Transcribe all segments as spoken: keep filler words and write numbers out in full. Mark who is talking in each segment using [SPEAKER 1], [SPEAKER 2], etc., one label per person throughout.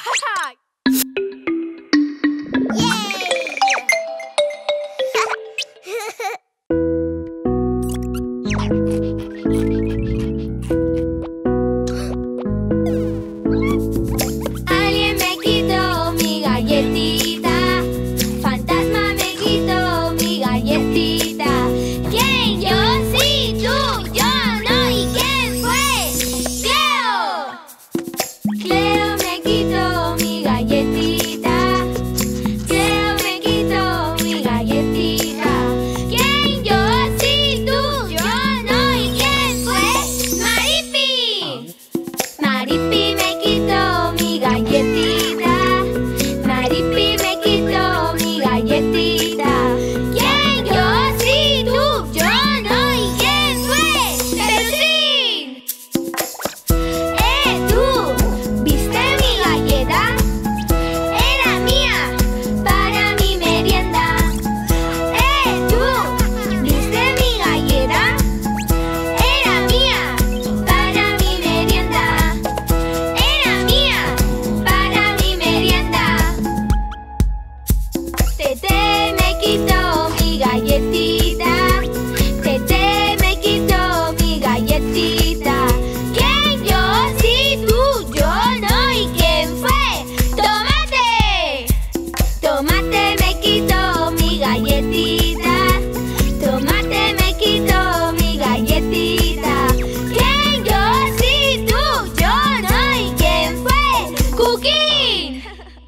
[SPEAKER 1] Alguien me quitó mi galletita, fantasma me quitó mi galletita. ¿Quién? Yo, sí, tú, yo, no. ¿Y quién fue? ¡Cleo! Cleo me quitó mi galletita, Cleo me quitó mi galletita. ¿Quién? Yo, sí, tú, yo, no. ¿Y quién fue? Maripi. Maripi me quitó mi galletita, Maripi me quitó mi galletita. ¿Quién? Yo, sí, tú, yo, no. ¿Y quién fue? ¡Peluchín! ¡Eh, tú! ¿Viste mi galleta? Era mía, para mi merienda. ¡Eh, tú! ¿Viste mi galleta? Era mía, para mi merienda. Era mía, para mi merienda. Tete me quitó mi galletita, Tete me quitó mi galletita. ¿Quién? Yo, sí, tú, yo, no. ¿Y quién fue? ¡Tomate! Tomate me quitó mi galletita, Tomate me quitó mi galletita. ¿Quién? Yo, sí, tú, yo, no. ¿Y quién fue? ¡Cookie!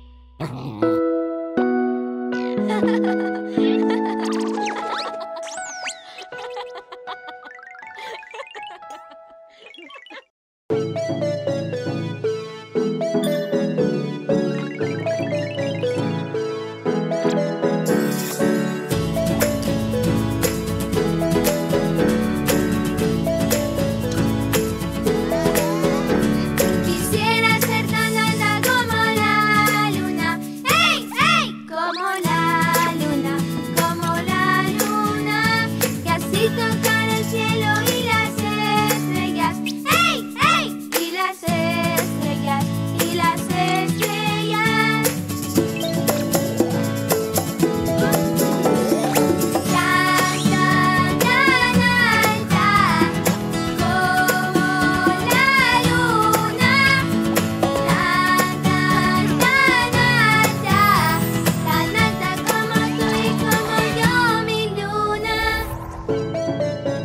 [SPEAKER 1] Quisiera ser tan alta como la luna. ¡Hey, hey! Como la luna, como la luna. Y así tocar el cielo y las estrellas. ¡Hey, hey! Y las estrellas, y las estrellas. Tan, tan, tan alta como la luna. Tan, tan, tan alta, tan alta como tú y como yo, mi luna.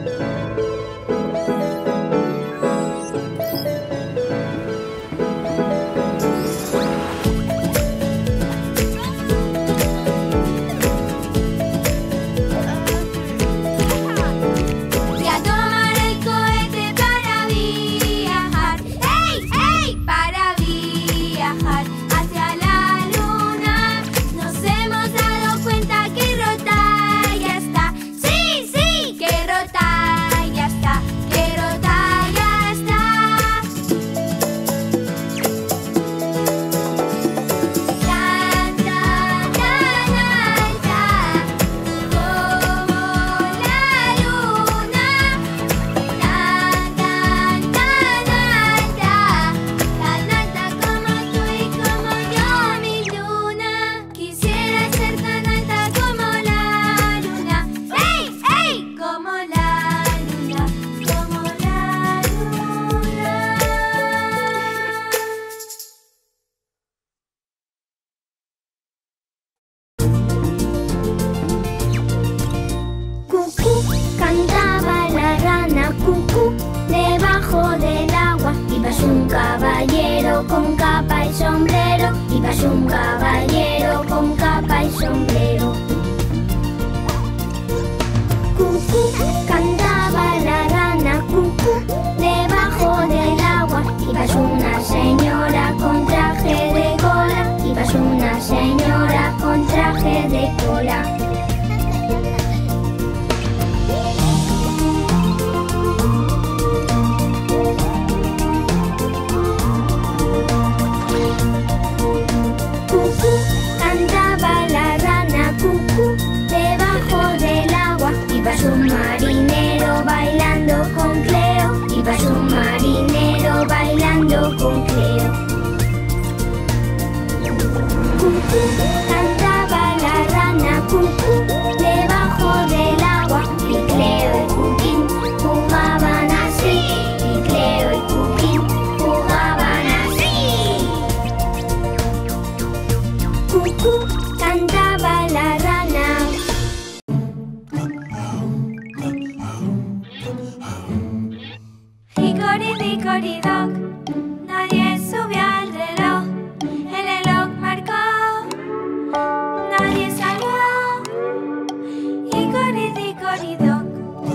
[SPEAKER 1] Y a tomar el cohete para viajar. ¡Hey, hey! Para viajar hacia la luna. Nos hemos dado cuenta que rota ya está. Sí, sí, que rota ya está, que rota ya está. Tan, tan, tan alta como la luna. Tan, tan, tan alta, tan alta como tú y como yo, mi luna. Quisiera ser tan alta como la luna. ¡Hey, hey! Como la luna, como la luna. Cucú, cantaba la rana cucú, debajo del agua iba un caballero con capa y sombrero, iba un caballero con capa y sombrero. Cucú, cantaba la rana cucú, debajo del agua iba una señora con traje de cola, iba una señora con traje de cola. Cucú, cantaba la rana cantaba la rana cucú, debajo del agua, Picleo y Cuquín jugaban así, Picleo y Cuquín jugaban así. Cucú, cantaba la rana. Hickory-dickory-dock, nadie subió al reloj, el reloj marcó, nadie salió. Hickory-dickory-dock.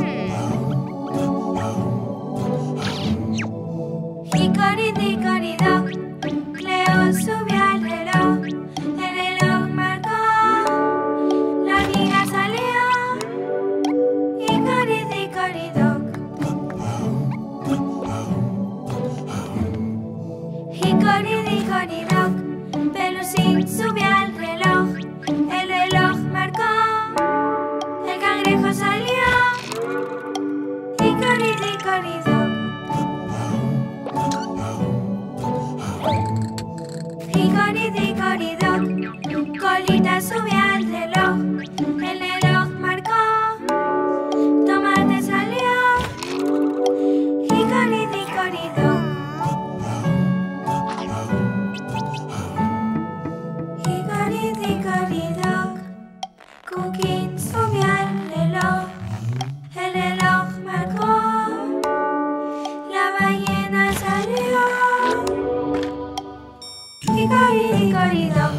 [SPEAKER 1] Hickory-dickory-dock, Cleo subió al reloj, el reloj marcó, la hormiga salió. Hickory-dickory-dock. Hickory-dickory-dock, Pelusín subió al reloj, el reloj marcó, el cangrejo salió. Hickory-dickory-dock. Hickory-dickory-dock, Colita subió al reloj, el reloj marcó, tomate salió. Hickory-dickory-dock. Hickory-dickory-dock, Cuquín subió al reloj, el reloj marcó, la ballena salió. Hickory-dickory-dock.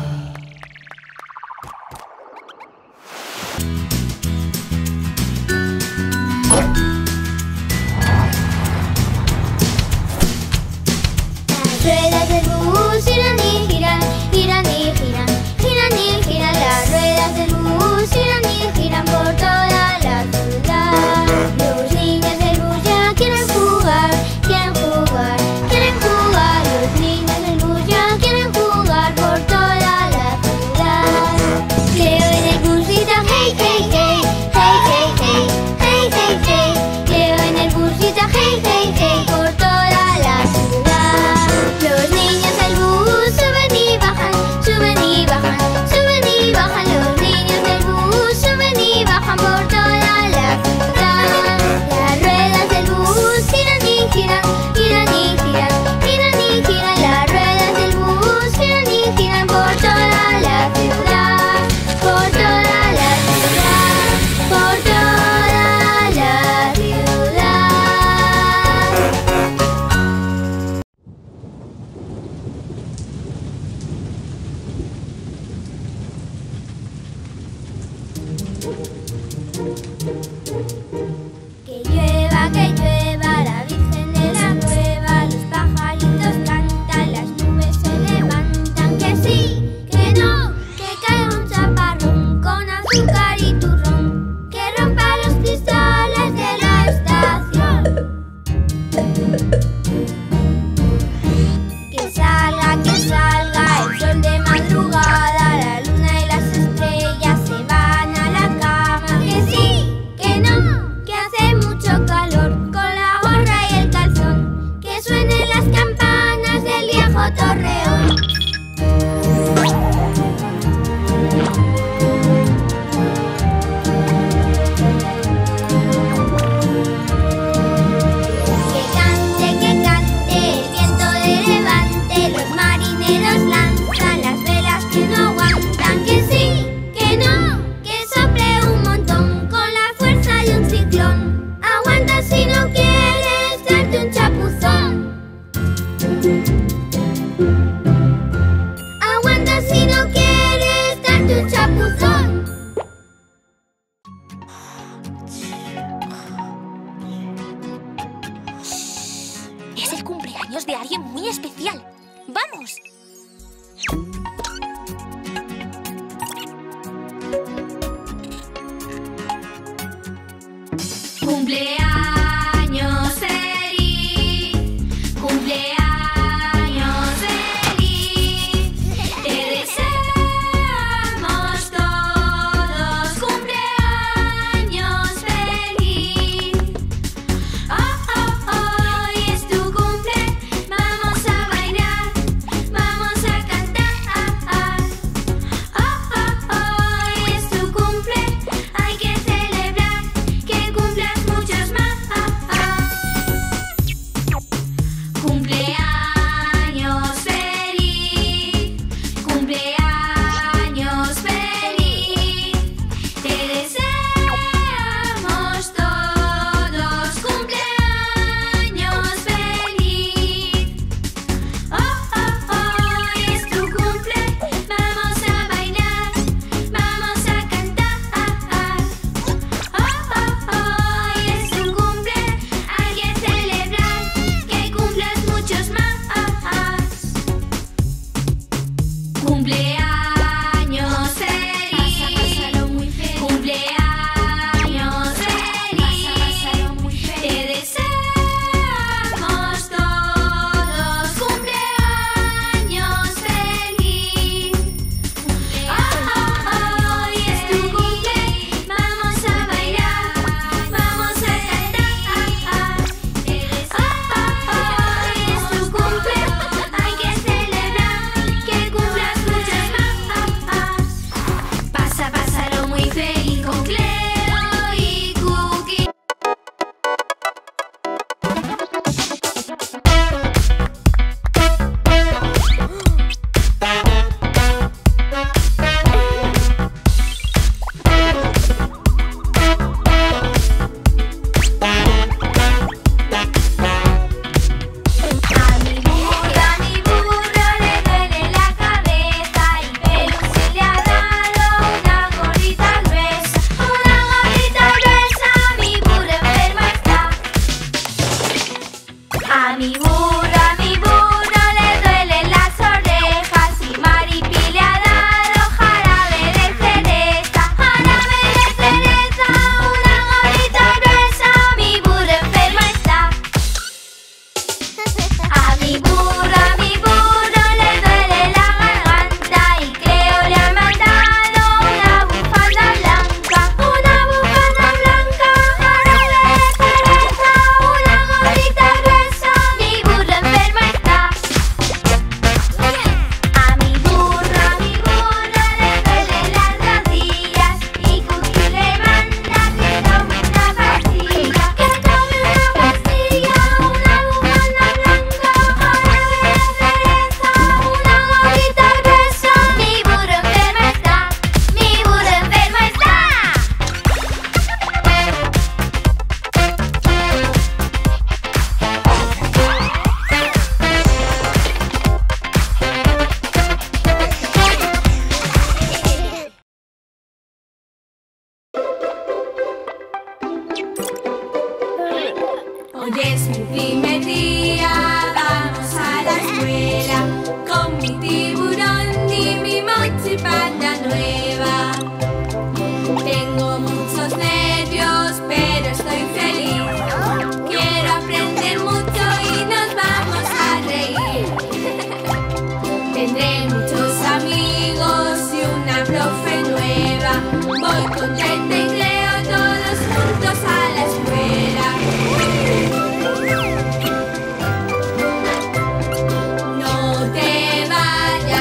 [SPEAKER 1] Las ruedas del bus giran y giran, giran y giran, giran y giran. Las ruedas del bus giran y giran por toda la ciudad. Los niños del bus ya quieren jugar, quieren jugar, quieren jugar. Los niños del bus ya quieren jugar por toda la ciudad. Cleo en el bus grita hey, hey, hey, hey, hey, hey, hey, hey, hey. Cleo en el bus grita hey, hey, hey por toda la ciudad. Los niños del bus suben y bajan, suben y bajan, suben y bajan. Los niños del bus suben y bajan por toda la ciudad. Las ruedas del bus giran y giran, giran y giran, giran y giran. Las ruedas del bus giran y giran por toda la ciudad, por toda la ciudad, por toda la ciudad. Que llueva, que llueva, la Virgen de la Cueva, los pajaritos cantan, las nubes se levantan. Que sí, que no, que cae un chaparrón con azúcar y turrón, que rompa los cristales de la estación. Que salga, que salga el sol de madrugada, la luna y las estrellas se van a la cama. Que sí, que no, que hace mucho calor con la gorra y el calzón, que suenen las campanas del viejo Torreón. Que cante, que cante el viento de levante, los marineros lanzan las velas que no aguantan. Que sí, que no, que sople un montón con la fuerza de un ciclón. Aguanta si no quieres darte un chapuzón. Aguanta si no quieres darte un chapuzón.
[SPEAKER 2] Es el cumpleaños de alguien muy especial. ¡Vamos!
[SPEAKER 1] Cumpleaños feliz, cumpleaños feliz, te deseamos todos cumpleaños feliz. Oh, oh, hoy es tu cumple, vamos a bailar, vamos a cantar. Cumpleaños feliz. Pásalo muy feliz. Cumpleaños feliz. Pásalo muy feliz. Te deseamos todos cumpleaños feliz. Hoy es tu cumple, vamos a bailar, vamos a cantar. Hoy es tu cumple, hay que celebrar, que cumplas muchas más. Pasa, pásalo muy feliz con Cleo y Cookie. A mi burro, a mi burro le duele la cabeza y Pelusi le ha dado una gorrita gruesa, una gorrita gruesa, mi burro enfermo está. A mi burro, a mi burro le duelen las orejas y Maripi le ha dado jarabe de cereza, jarabe de cereza, una gorrita gruesa, mi burro enfermo está. A mi burro, a mi burro le duele la garganta y Cleo le ha mandado una bufanda blanca, una bufanda blanca, jarabe de cereza, una gorrita gruesa, mi burro enfermo está. A mi burro, a mi burro le duelen las rodillas y Cookie le manda que tome una pastilla, que tome una pastilla, una bufanda blanca, jarabe de cereza, una gorrita gruesa, mi burro enfermo está, mi burro enfermo está. Hoy es mi primer día, vamos a la escuela con mi tiburón y mi mochi panda nueva. Tengo muchos nervios, pero estoy feliz. Quiero aprender mucho y nos vamos a reír. Tendré muchos amigos y una profe nueva. Voy contenta y creo todos juntos a la escuela. No te vayas.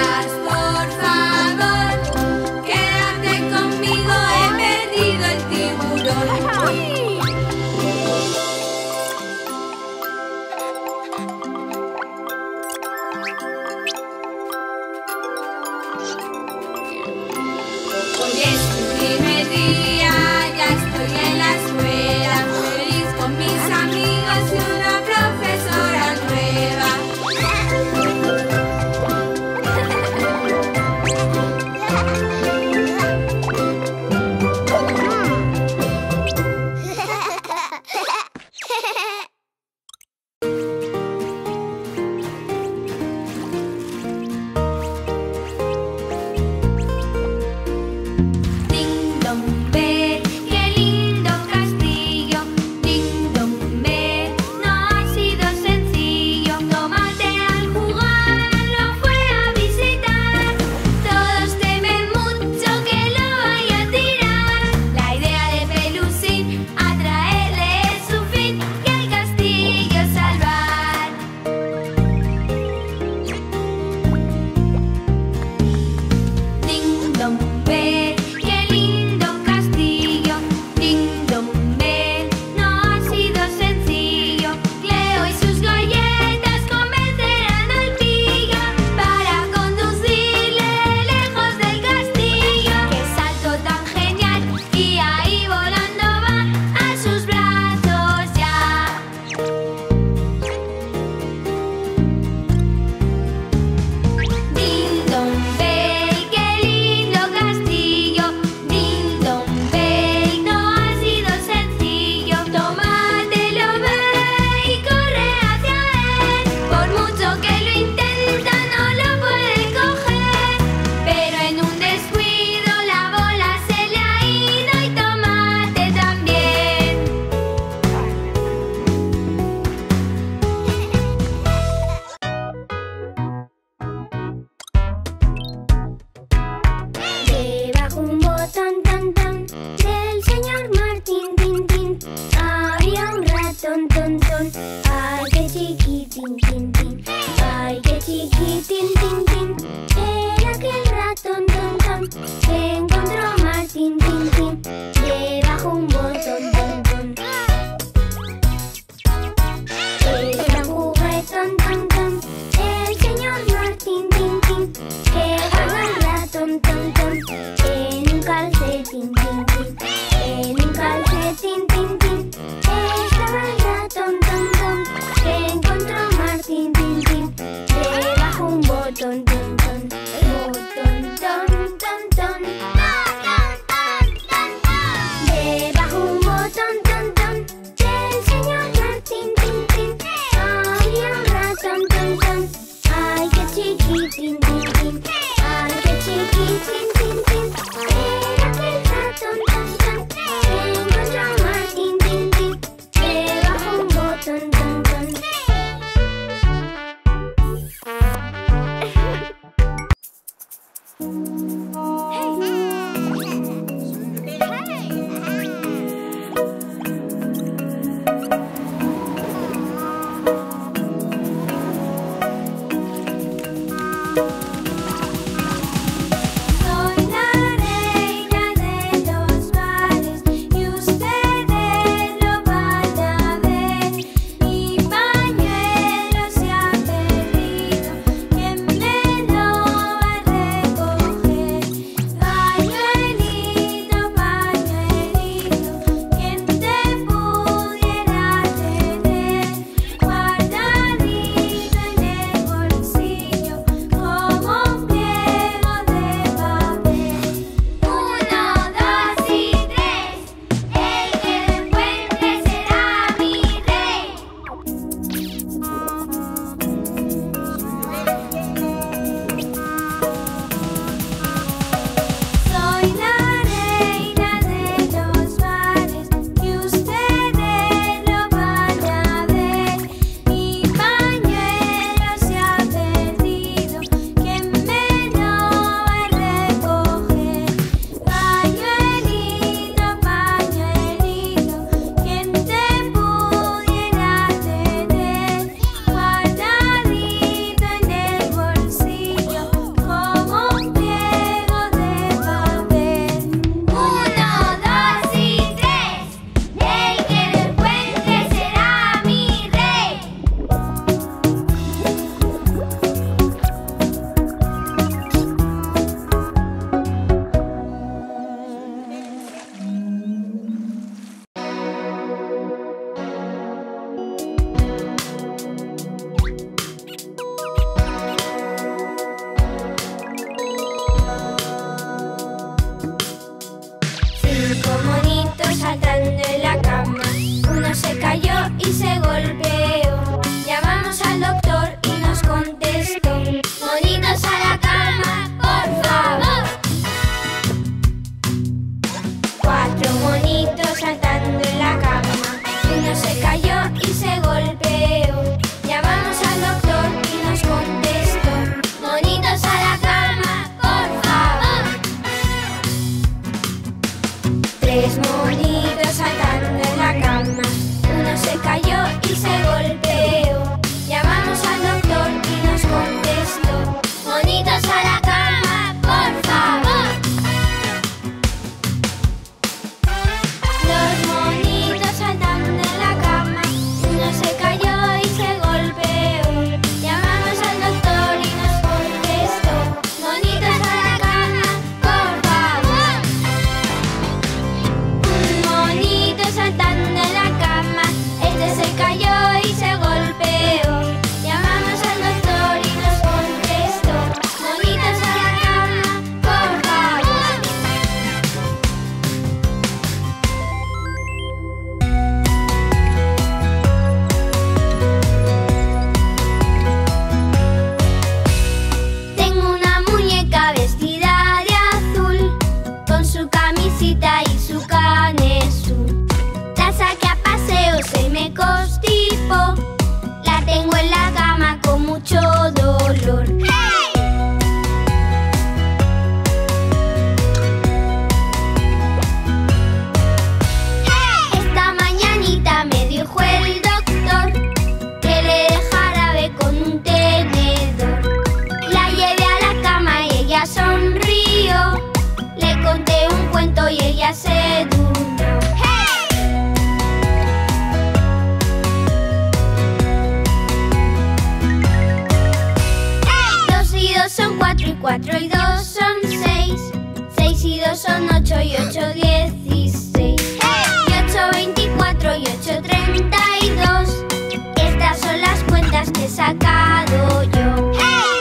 [SPEAKER 1] Cuatro y dos son seis, seis y dos son ocho y ocho dieciséis, y ocho veinticuatro y ocho treinta y dos. Estas son las cuentas que he sacado yo.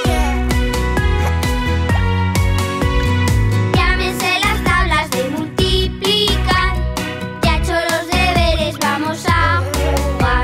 [SPEAKER 1] Ya me sé las tablas de multiplicar, ya he hecho los deberes, vamos a jugar.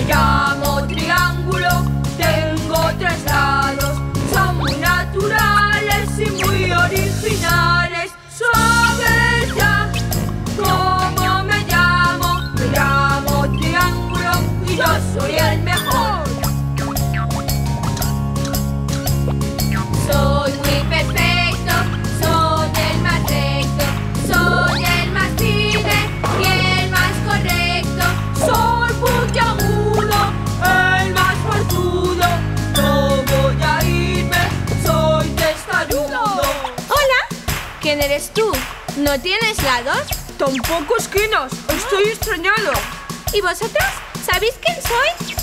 [SPEAKER 3] llamo triángulo, tengo tres lados, son muy naturales y muy originales. ¿Sabes ya cómo me llamo? Me llamo triángulo y yo soy el mejor. Soy muy perfecto, soy el más recto, soy el más firme y el más correcto. Soy puntiagudo, el más forzudo, no voy a irme, soy testarudo.
[SPEAKER 1] Hola, ¿quién eres tú? ¿No tienes lados?
[SPEAKER 3] Tampoco esquinas, estoy extrañado.
[SPEAKER 1] ¿Y vosotros? ¿Sabéis quién soy?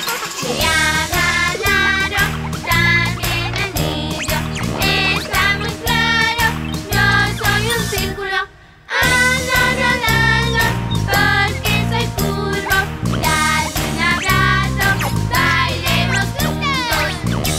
[SPEAKER 2] Triángulo, también anillo. Está muy claro, yo soy un círculo. Ando rodando porque soy curvo. Dale un abrazo, bailemos juntos.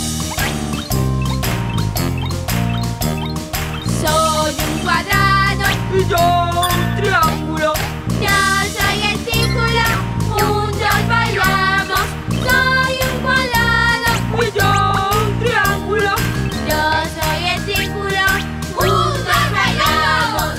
[SPEAKER 1] Soy un cuadrado.
[SPEAKER 3] Y yo un triángulo.
[SPEAKER 2] Yo soy el círculo, juntos bailamos. Soy un cuadrado,
[SPEAKER 3] Y yo un triángulo.
[SPEAKER 2] yo soy el círculo, juntos bailamos.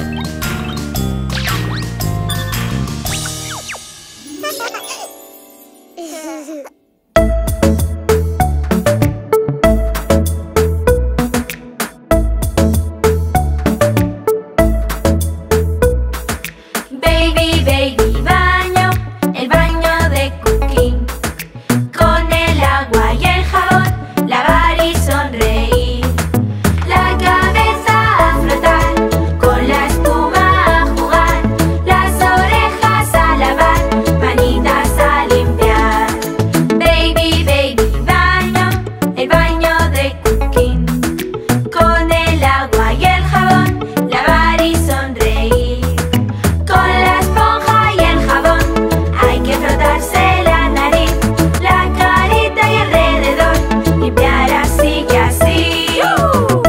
[SPEAKER 2] Baby, baby, baño, el baño de Cooking. Con el agua y el jabón, lavar y sonreír. La cabeza a flotar, con la espuma a jugar. Las orejas a lavar, manitas a limpiar. Baby, baby, baño, el baño de Cooking. Con el agua y el jabón, lavar y sonreír. Con la esponja y el jabón hay que frotarse la nariz, la carita y alrededor, limpiar así que así. ¡Uh!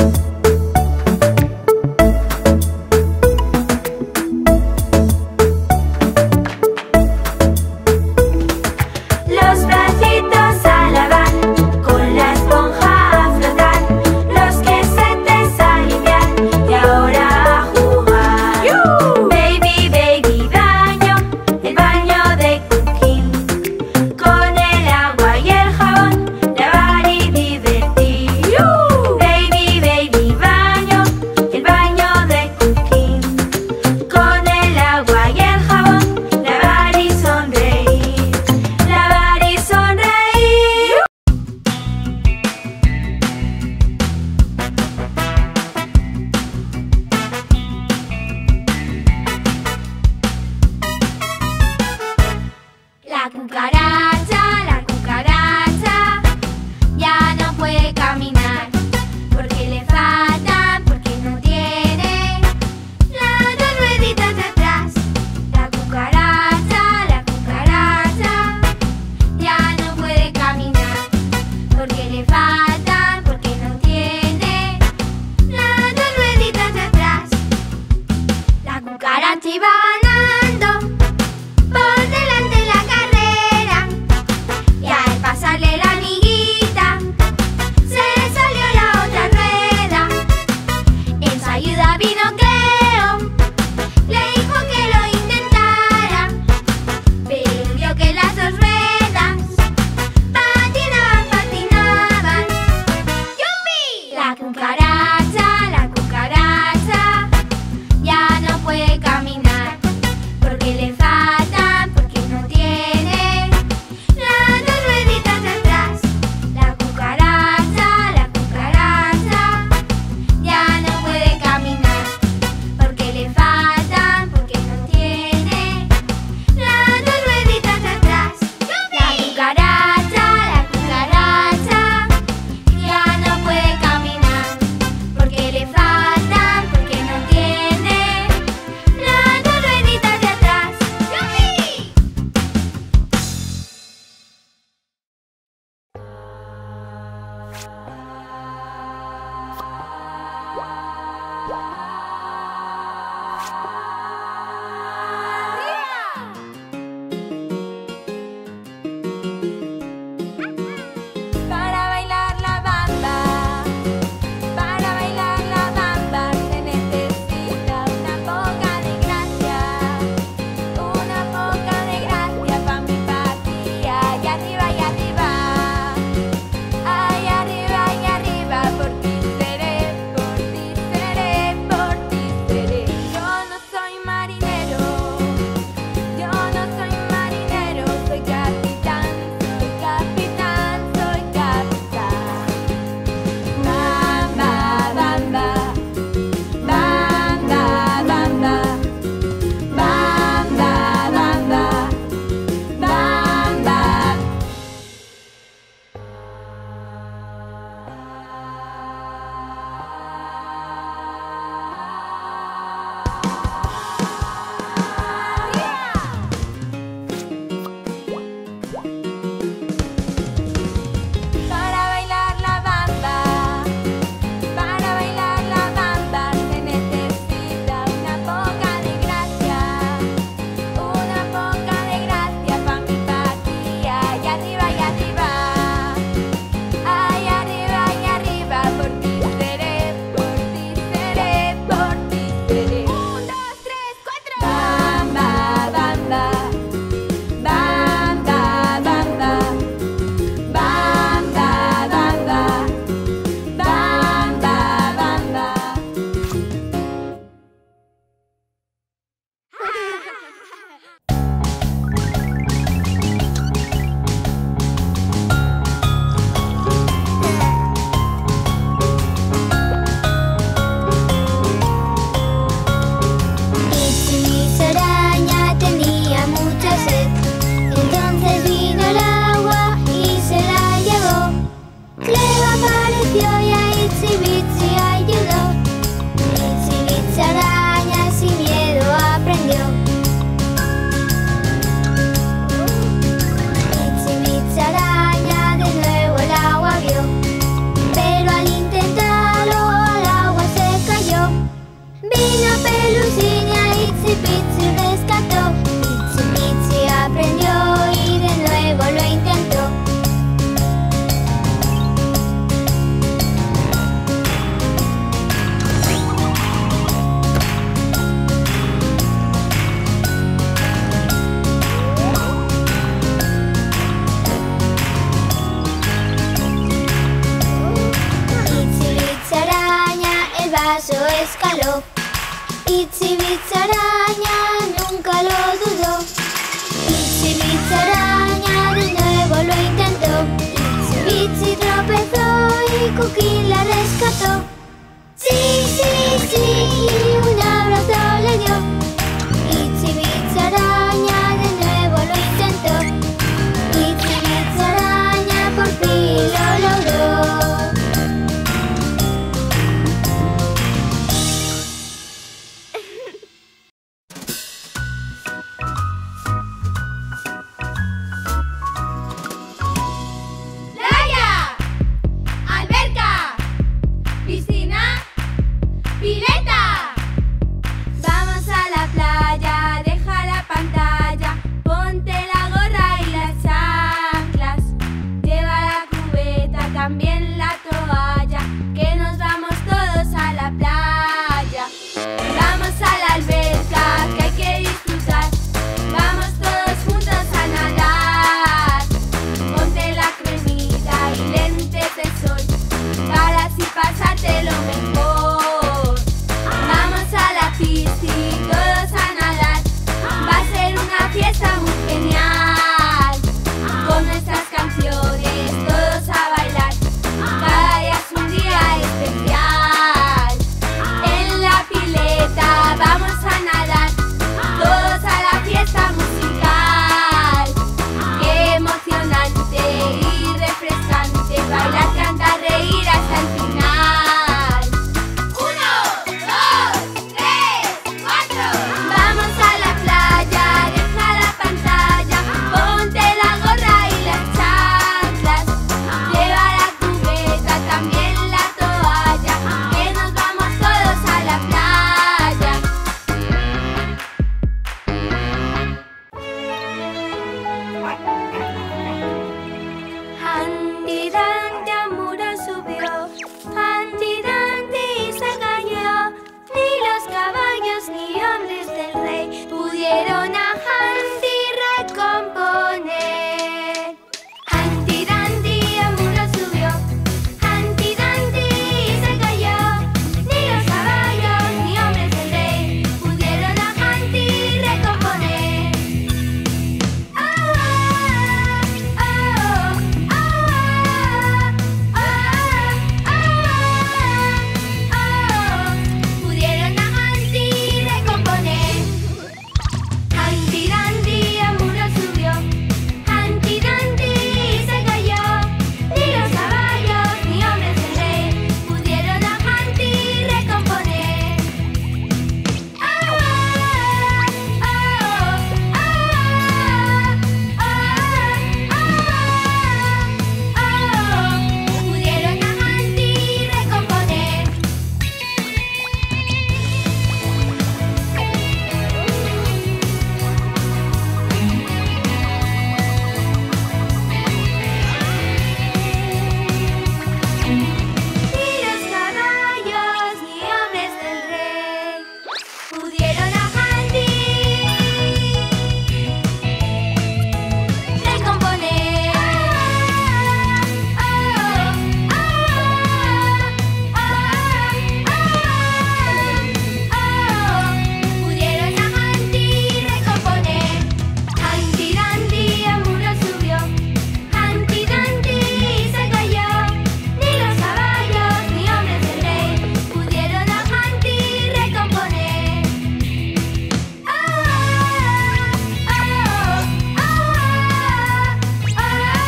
[SPEAKER 2] Los bracitos a lavar, con la esponja a frotar, los quesetes a limpiar y ahora a jugar. Baby, baby, baño, el baño de Cooking. Con el agua y el jabón, lavar y divertir. Baby, baby, baño, el baño de Cooking. Con el agua y el jabón, lavar y sonreír. Lavar y sonreír. La cucaracha, la cucaracha, ya no puede caminar, porque le faltan, porque no tiene las dos rueditas de atrás. La cucaracha, la cucaracha, ya no puede caminar, porque le faltan, porque no tiene las dos rueditas de atrás. La cucaracha iba ganando por delante la carrera,
[SPEAKER 1] escaló. Itsy Bitsy Araña nunca lo dudó. Itsy Bitsy Araña de nuevo lo intentó. Itsy Bitsy tropezó y Cookie la rescató. Sí, sí, sí, y un abrazo le dio. Itsy Bitsy Araña de nuevo lo intentó. Itsy Bitsy Araña por fin lo logró.
[SPEAKER 3] ¡Playa! ¡Alberca! ¡Piscina! ¡Pileta! Vamos a la playa, deja la pantalla, ponte la gorra y las chanclas. Lleva la cubeta, también la toalla, que nos vamos todos a la playa. Vamos a la alberca, que hay que disfrutar, vamos todos juntos a nadar. Ponte la cremita y lentes de sol, para así pasártelo mejor. Vamos a la piscina, todos a nadar, va a ser una fiesta muy genial. Con nuestras canciones, todos a bailar, cada día es un día especial. En la pileta vamos a nadar, todos a la fiesta musical. Qué emocionante y refrescante, bailar, cantar, reír hasta el final. Uno, dos, tres, cuatro. Vamos a la playa, deja la pantalla, ponte la gorra y las chanclas. Lleva la cubeta, también la toalla, que nos vamos todos a la playa. Handy Dandy a muro subió, Handy Dandy se cayó. Ni los caballos ni hombres del rey pudieron a Handy recomponer. Handy Dandy a muro subió, Handy Dandy se cayó. Ni los caballos ni hombres del rey pudieron a Handy recomponer. Ah, ah, ah, ah, ah, ah, pudieron a Handy recomponer. Handy Dandy a muro subió, Handy Dandy se cayó. Ni los caballos ni hombres del rey pudieron a Handy recomponer. Ah, ah, ah, ah, ah, ah, pudieron a Handy recomponer. Ni los caballos ni hombres del rey pudieron a Handy recomponer. Ah, ah, ah, ah, ah, pudieron a Handy recomponer. Handy Dandy a muro subió, Handy Dandy se cayó. Ni los caballos ni hombres del rey pudieron a Handy recomponer. Ah, ah, ah, ah, ah,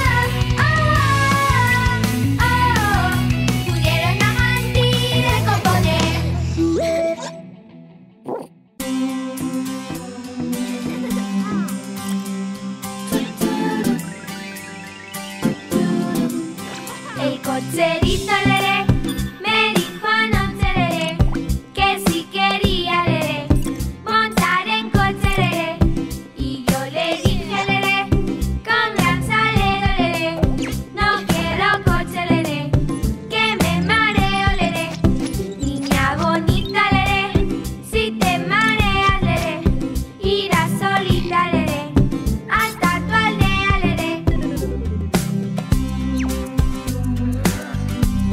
[SPEAKER 3] ah, pudieron a Handy recomponer. El cocherito leré me dijo anoche leré que si quería leré montar en coche leré. Y yo le dije leré con gran salero leré, no quiero coche leré, que me mareo leré. Niña bonita leré, si te mareas leré, irás solita leré hasta tu aldea leré.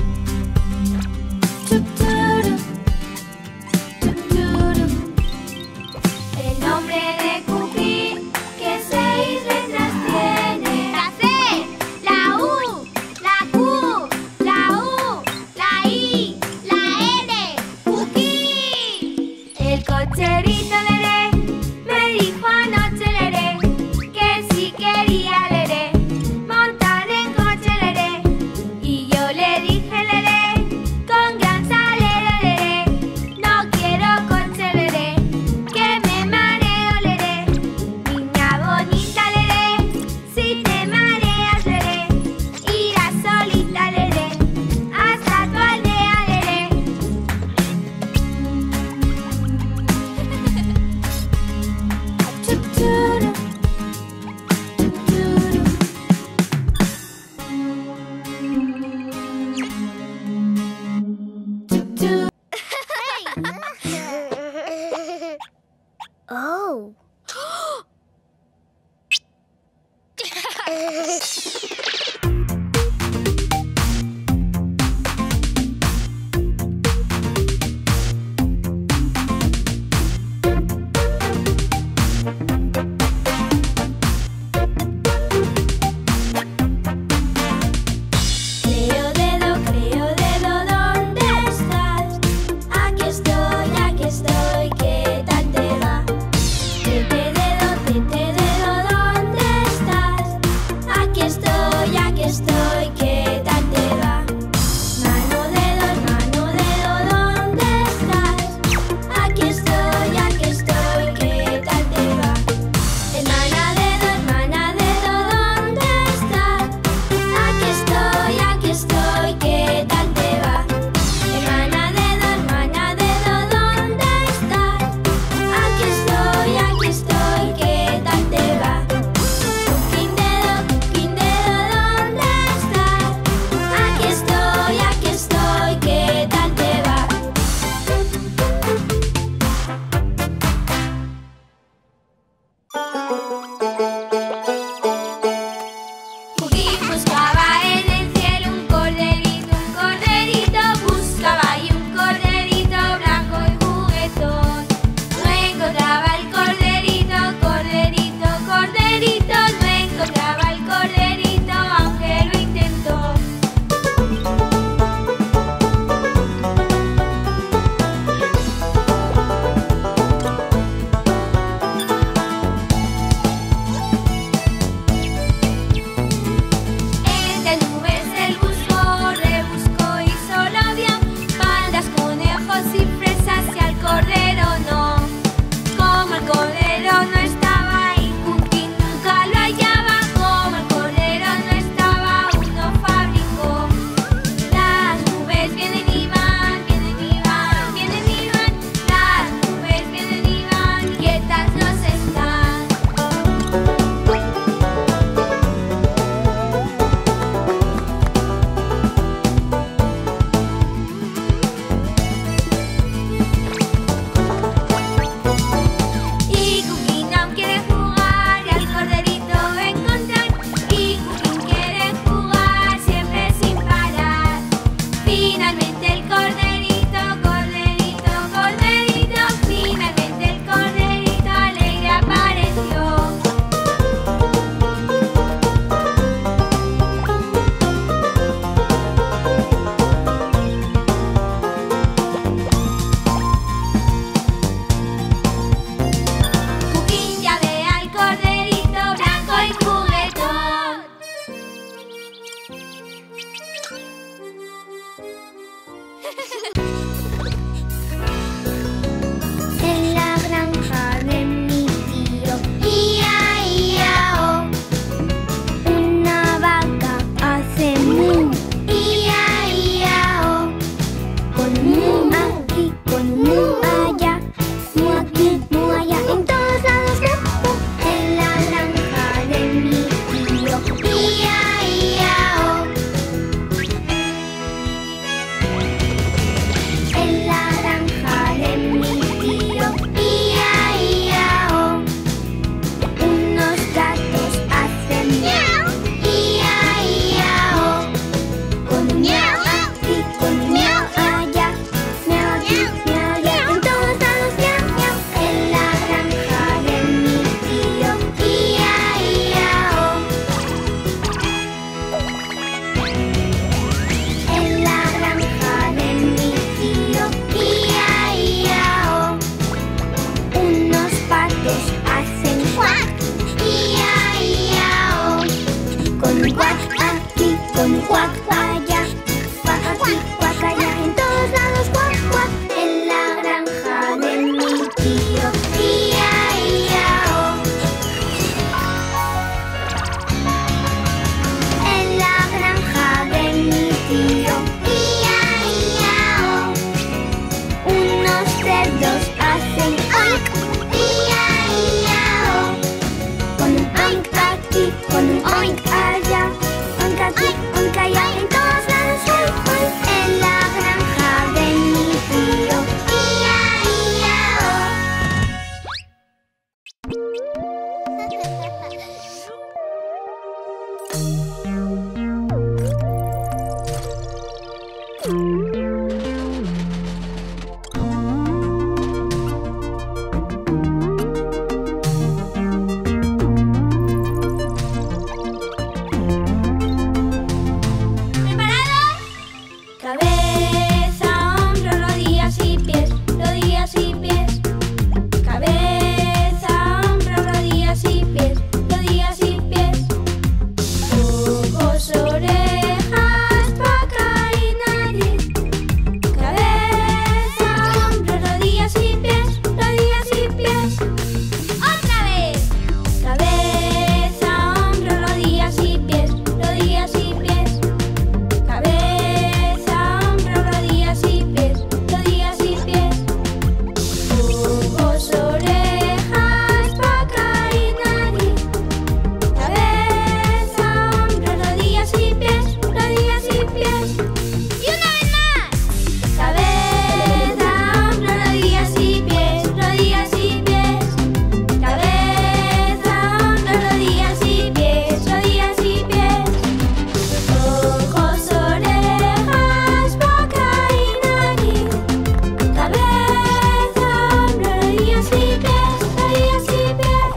[SPEAKER 1] con un cuac allá, cuac aquí, cuac allá, en todos lados cuac, cuac. En la granja de mi tío, ia, ia, oh. En la granja de mi tío, ia, ia, oh. Unos cerdos hacen oink, ia, ia, oh. Con un oink aquí, con un oink allá, oink aquí, oink allá, en todos lados oink, oink. En la granja de mi tío, ia, ia, oh.
[SPEAKER 2] Cabeza, hombros, rodillas y pies, rodillas y pies. Cabeza, hombros, rodillas y pies, rodillas y pies. Ojos, orejas, boca y nariz. Cabeza, hombros, rodillas y pies, rodillas y pies. ¡Otra vez! Cabeza, hombros, rodillas y pies, rodillas y pies. Cabeza, hombros, rodillas y pies, rodillas y pies. Ojos, orejas, boca y nariz. Cabeza, hombros, rodillas y pies, rodillas y pies. ¡Y una vez más! Cabeza, hombros, rodillas y pies, rodillas y pies. Cabeza, hombros, rodillas y pies, rodillas y pies. Ojos, orejas, boca y nariz. Cabeza, hombros, rodillas y pies, rodillas y pies.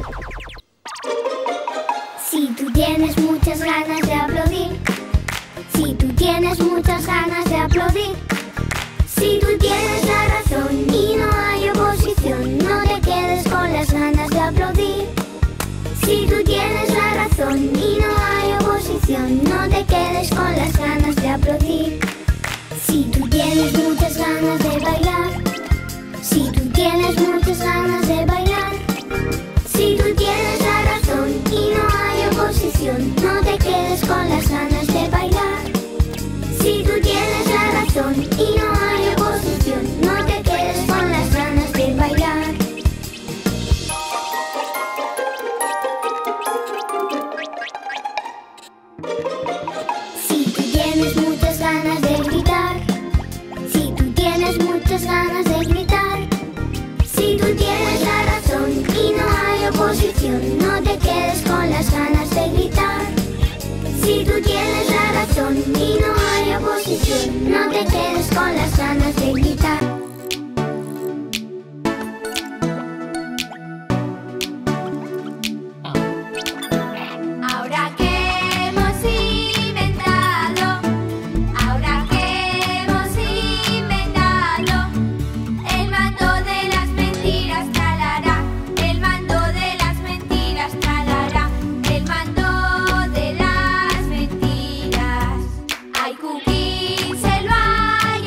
[SPEAKER 1] Si tú tienes muchas ganas de aplaudir, si tú tienes muchas ganas de aplaudir, si tú tienes la razón y no hay oposición, no te quedes con las ganas de aplaudir. Si tú tienes la razón y no hay oposición, no te quedes con las ganas de aplaudir. Si tú tienes muchas ganas de bailar, si tú tienes muchas ganas de bailar, si tú tienes la razón y no hay oposición, no te quedes con las ganas de bailar. Si tú tienes la razón y no hay oposición, no te quedes con las ganas de bailar. Si tú tienes muchas ganas de gritar, si tú tienes muchas ganas de gritar, si tú tienes la razón y no hay oposición, no te quedes con las ganas de gritar. Si tú tienes la razón y no hay oposición, no te quedes con las ganas de gritar.
[SPEAKER 2] Ahora que hemos inventado, ahora que hemos inventado el mando de las mentiras, talará, el mando de las mentiras, talará, el mando de las mentiras. Ay, Cookie se lo ha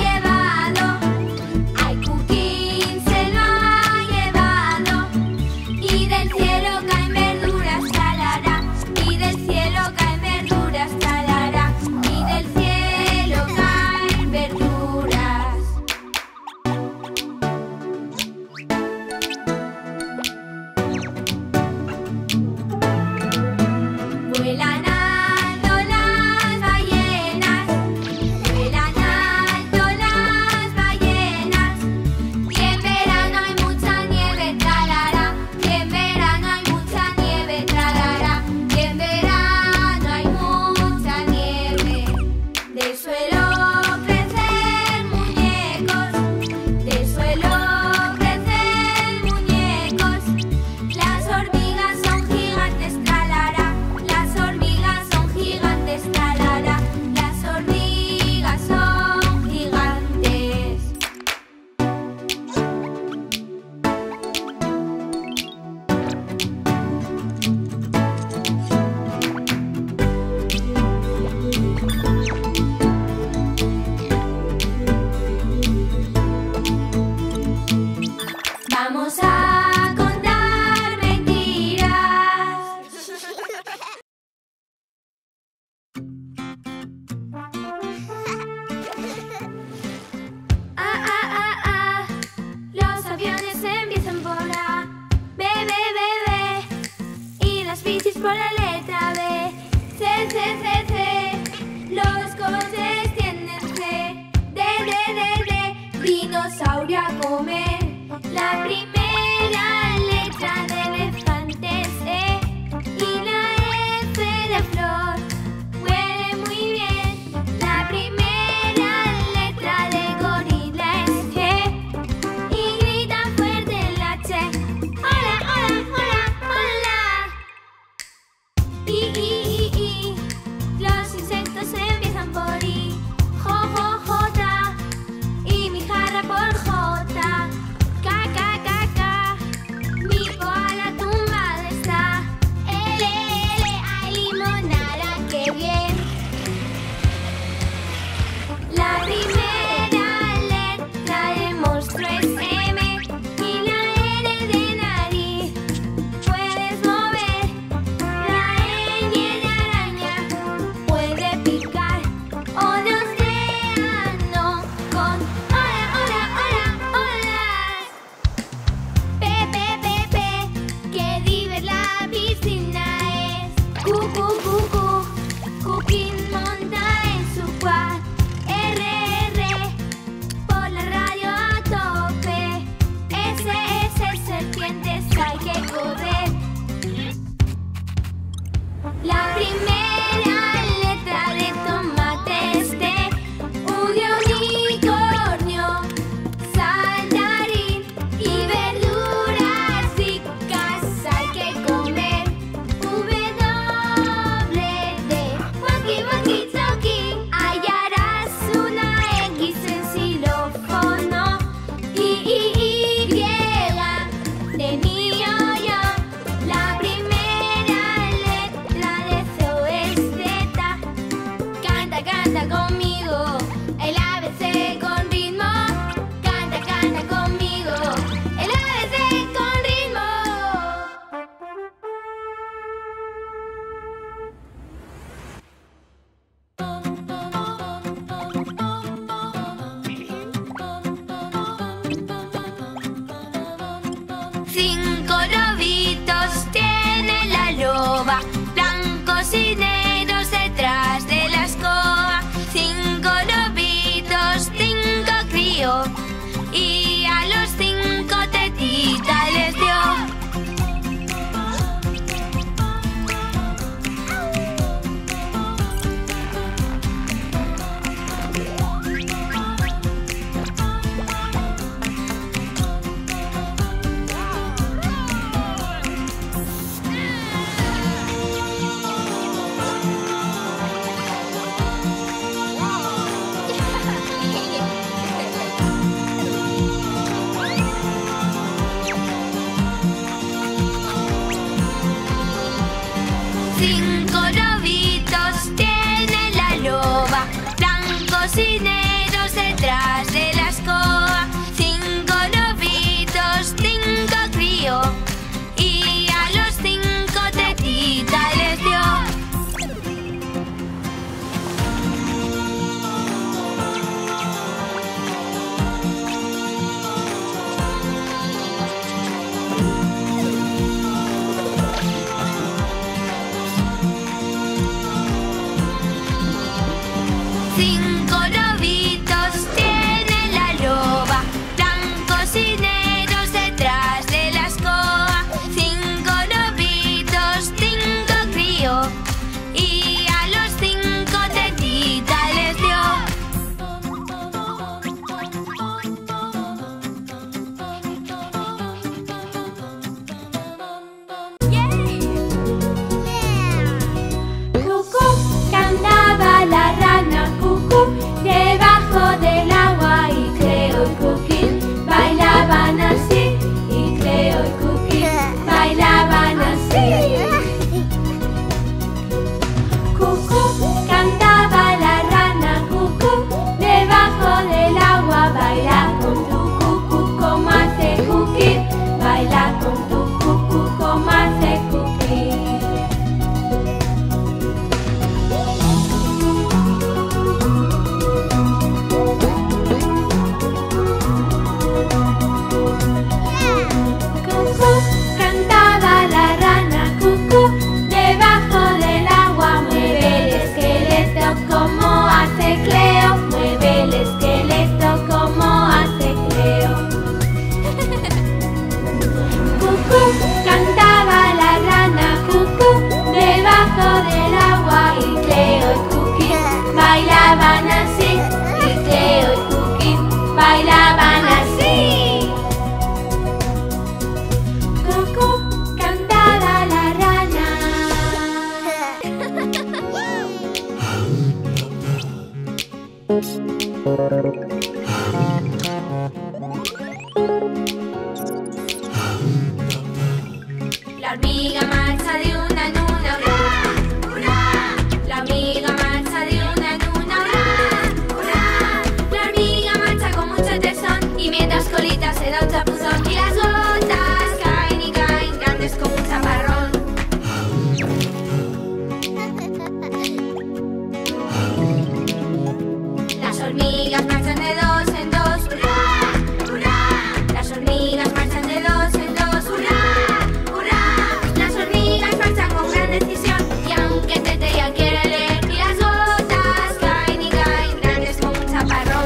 [SPEAKER 1] por la letra B. C, C, C, C. Los coches tienen C. D, D, D, D. Dinosaurio a comer. La primera letra de elefante es E. Y la F de flor. Huele muy bien. La primera letra de gorila es G. Y grita fuerte el H. Hola, hola, hola, hola. I, I, I, I. Los insectos empiezan por I. Jo, jo, jota. Y mi jarra por J. K, K, K, K. Mi koala tumbado está. L, L, ay, limonada, qué bien. La primera letra de monstruo es M. Y la R de nariz puedes mover. La Ñ de araña puede picar. O de océano con hola, hola, hola, hola. P, P, P, P, que diver la piscina es. Q, Q, Q, Q, Cooking monta en su quad. R, R, por la radio a tope. S, S, serpientes hay que correr. La primera letra de tomate es T. U de unicornio, saltarín y verduras ricas hay que comer. W, D, walkie, walkie, talkie. Hallarás una X en xilófono. Y, Y, Y, de niño yo. La primera letra de zoo es Z. Canta, canta conmigo el A B C con ritmo. Canta, canta conmigo el A B C con ritmo.
[SPEAKER 2] Cinco lobitos tiene la loba, blancos y negros detrás de la escoba. Cinco lobitos, cinco crió, y a los cinco tetitas les dio. Cinco lobitos tiene la loba, blancos y negros detrás de la escoba. Cinco lobitos, cinco crió, y a los cinco tetitas les dio. Cinco lobitos tiene la loba, blancos y negros detrás de la escoba. Cinco lobitos, cinco crió, y a los cinco tetitas les dio.
[SPEAKER 1] Cucú, cantaba la rana, cucú. La hormiga marcha de una en una, hurra, hurra. La hormiga marcha de una en una, hurra, hurra. La hormiga marcha con mucho tesón y mientras colita se da un chapuzón y las gotas caen y caen grandes como un chaparrón. Las hormigas marchan de dos en dos, hurra, hurra. Las hormigas marchan de dos en dos, hurra, hurra. Las hormigas marchan con gran decisión y aunque Tete ya quiere leer y las gotas caen y caen grandes como un chaparrón.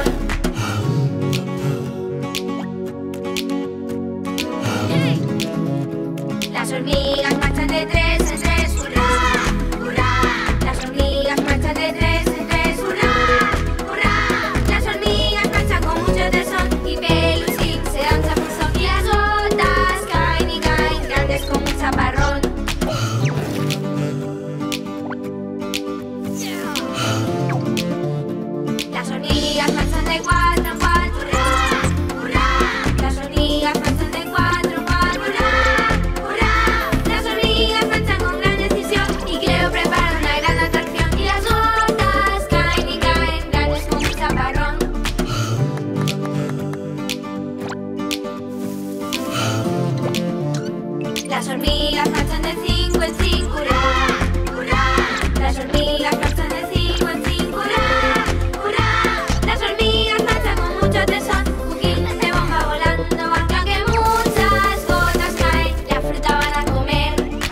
[SPEAKER 1] Las hormigas marchan de tres en tres, hurra, hurra. Las hormigas marchan de tres en tres, hurra, hurra. Las hormigas marchan con mucho tesón y Pelusín se da un chapuzón y las gotas caen y caen grandes como un chaparrón. Las hormigas marchan de cuatro en cuatro, hurra, hurra. Las hormigas marchan de cuatro en cuatro, hurra, hurra. Las hormigas marchan con gran decisión y Cleo prepara una gran atracción y las gotas caen y caen grandes como un chaparrón. Las hormigas marchan de cinco en cinco, hurra, hurra. Las hormigas marchan de cinco en cinco, hurra, hurra. Las hormigas marchan con mucho tesón, Cookie de bomba volando van, que aunque muchas gotas caen, la fruta van a comer.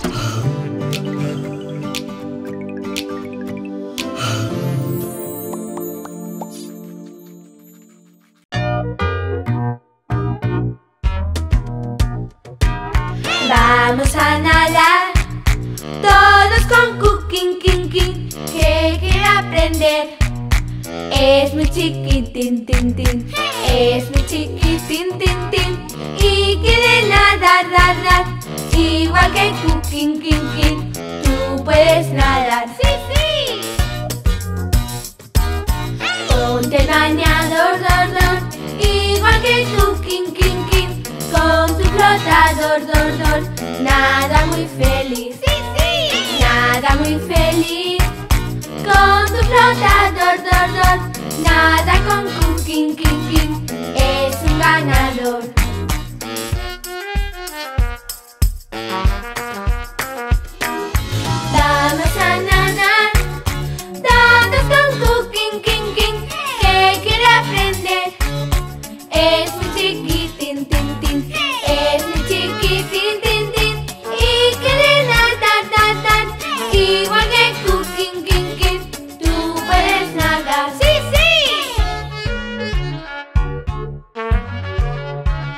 [SPEAKER 1] Vamos a nadar todos con Cookie, kin, kin, que quiere aprender. Es muy chiquitín, tin, tin. Es muy chiquitín, tin, tin. Y quiere nadar, nadar. Igual que Cookie, kin, kin. Tú puedes nadar. ¡Sí, sí! Ponte el bañador, dor, dor. Igual que Cookie, kin, kin. Con tu flotador, dor, dor. Nada muy feliz. ¡Sí, sí! Nada muy feliz. Con tu flotador, dor, dor. Nada con Cookie, kin, kin. Es un ganador. Vamos a nadar todos con Cookie, kin, kin, que quiere aprender. Es muy chiquitín, tin, tin. Es muy chiquitín, tin, tin. Y quiere nadar, nadar. Igual que Cookie, kin, kin. Tú puedes nadar. ¡Sí, sí!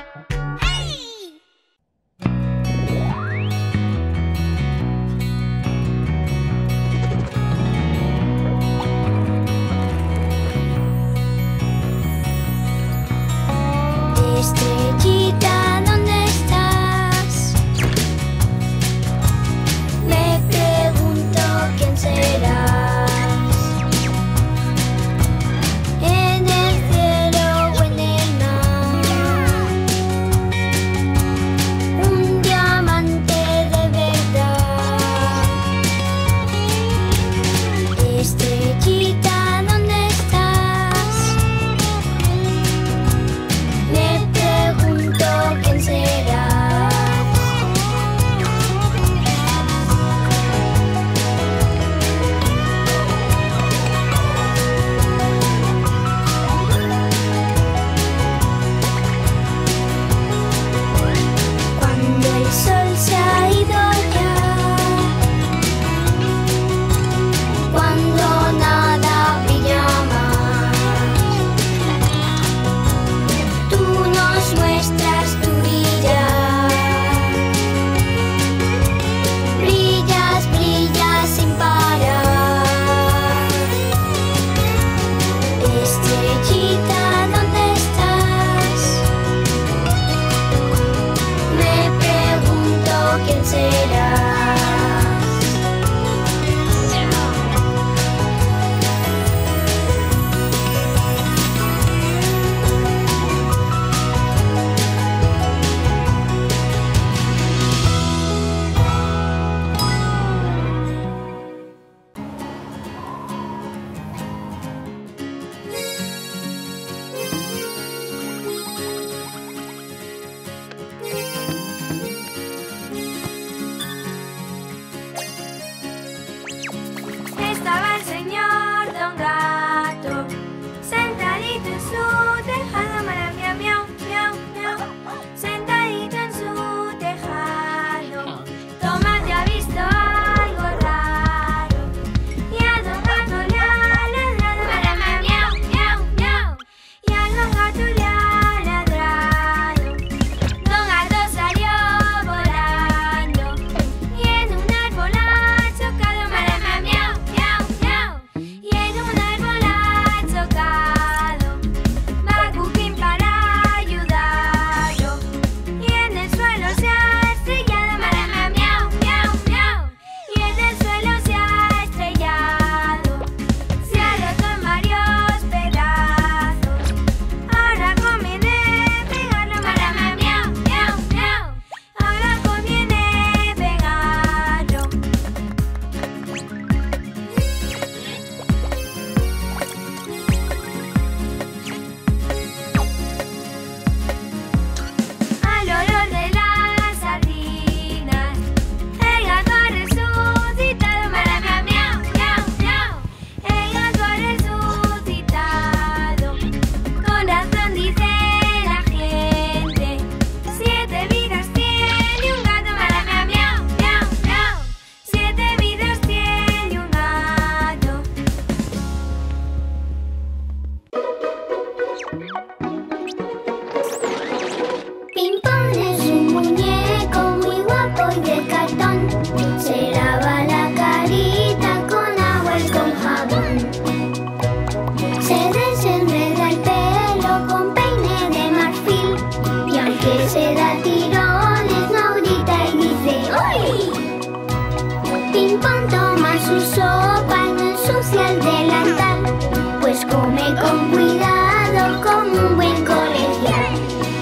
[SPEAKER 1] Ping-pong toma su sopa y no ensucia el delantal, pues come con cuidado como un buen colegial.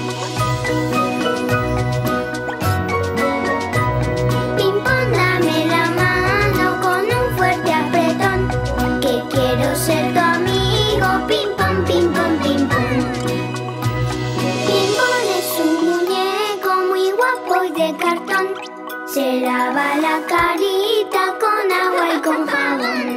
[SPEAKER 1] Ping-pong, dame la mano con un fuerte apretón, que quiero ser tu amigo. Ping-pong, ping-pong, ping-pong. Ping-pong es un muñeco muy guapo y de cartón. Se lava la carita con agua y con jabón.